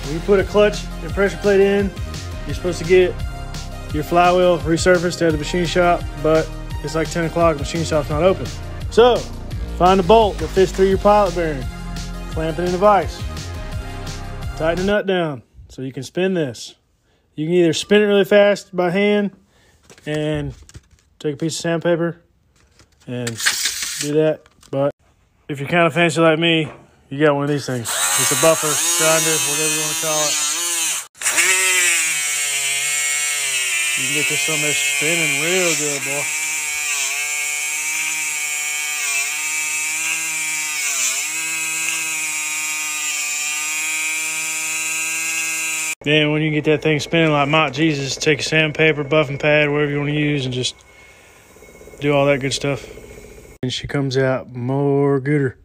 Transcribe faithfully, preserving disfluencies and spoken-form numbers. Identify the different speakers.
Speaker 1: when you put a clutch and pressure plate in, you're supposed to get your flywheel resurfaced at the machine shop, but it's like ten o'clock, the machine shop's not open. So, find a bolt that fits through your pilot bearing, clamp it in a vise, tighten the nut down so you can spin this. You can either spin it really fast by hand and take a piece of sandpaper and do that, but if you're kind of fancy like me, you got one of these things. It's a buffer, grinder, whatever you want to call it. You can get this some of this spinning real good, boy. Then when you get that thing spinning like Mott Jesus, take a sandpaper, buffing pad, whatever you want to use, and just do all that good stuff. And she comes out more gooder.